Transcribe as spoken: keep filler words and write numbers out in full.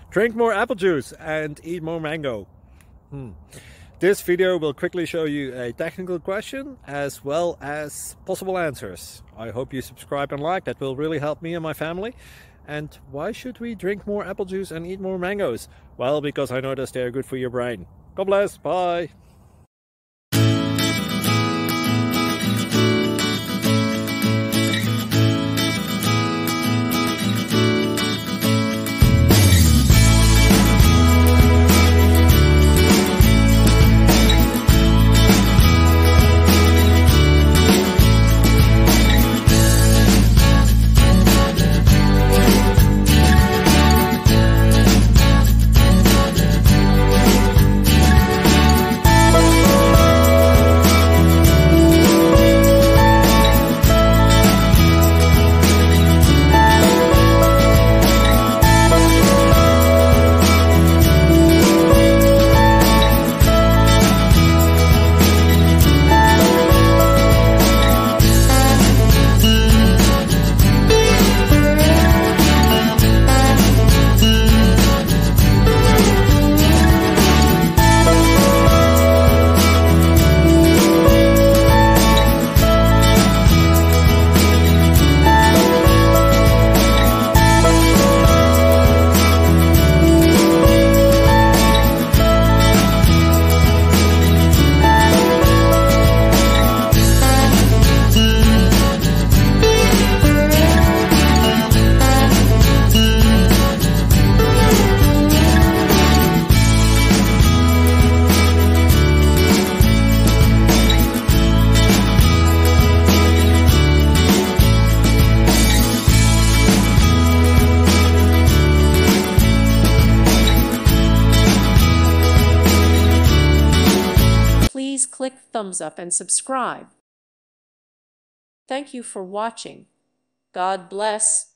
Drink more apple juice and eat more mango. Hmm. This video will quickly show you a technical question as well as possible answers. I hope you subscribe and like, that will really help me and my family. And why should we drink more apple juice and eat more mangoes? Well, because I noticed they're good for your brain. God bless, bye! Please click thumbs up and subscribe. Thank you for watching. God bless.